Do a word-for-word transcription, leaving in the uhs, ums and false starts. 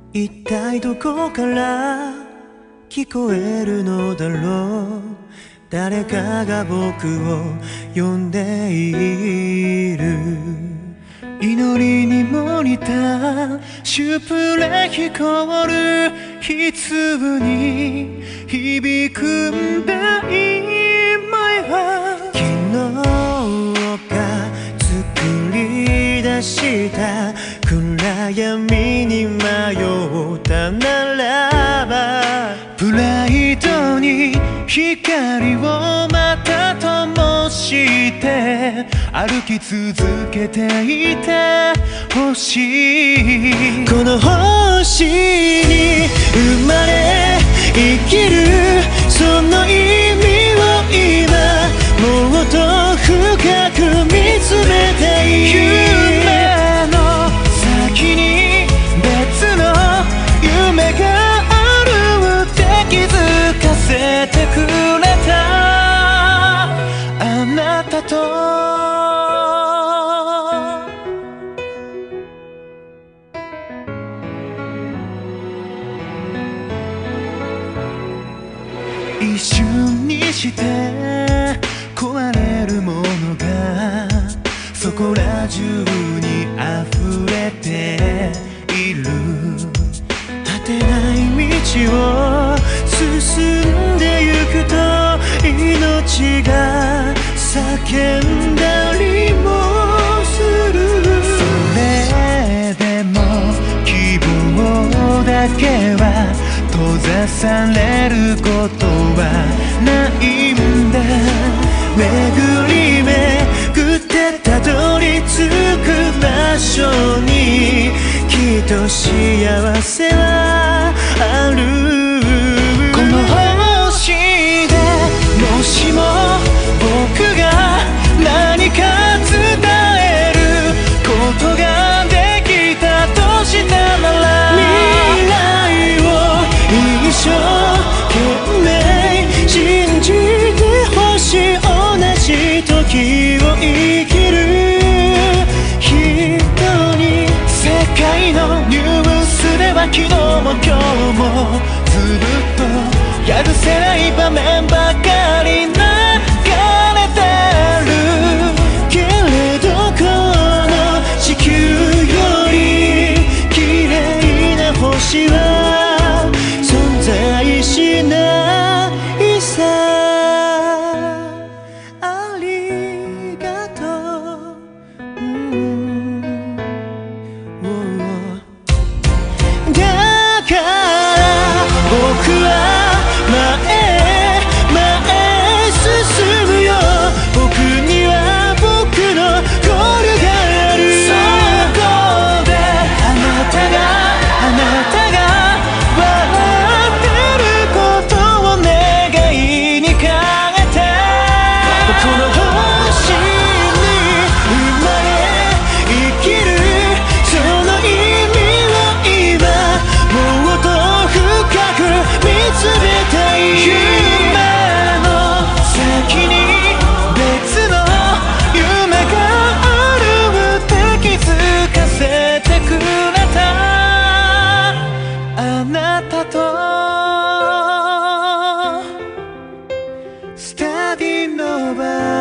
一体どこから聞こえるのだろう。誰かが僕を呼んでいる。祈りにも似たシュプレヒコール、悲痛に響くんだ今は。昨日が作り出した暗闇に迷ったならば、プライドに光をまた灯して歩き続けていてほしい。この星に生まれ生きるその意味を今もっと深く見つめている。夢の先に別の夢があるって気づかせてくれたあなたと。一瞬にして壊れるものがそこら中に溢れている。果てない道を進んでゆくと命が叫んだりもする。それでも希望だけは閉ざされることはないんだ。巡り巡ってたどり着く場所にきっと幸せはある。この星でもしも僕が何か伝えることができたとしたなら、未来を一生懸命信じてほしい。同じ時を生きる人に。世界のニュースでは昨日も今日もずっとやるせない場面ばかり流れてるけれど、この地球より綺麗な星は存在しないさ。ありがとう、うん、だから僕は前前進むよ。僕には僕のゴールがある。そこであなたがあなたが笑ってることを願いに変えて、この星に生まれ生きるその意味を今もっと深く見つめたい。夢の先に別の夢があるって気づかせてくれたあなたと。スタディノバ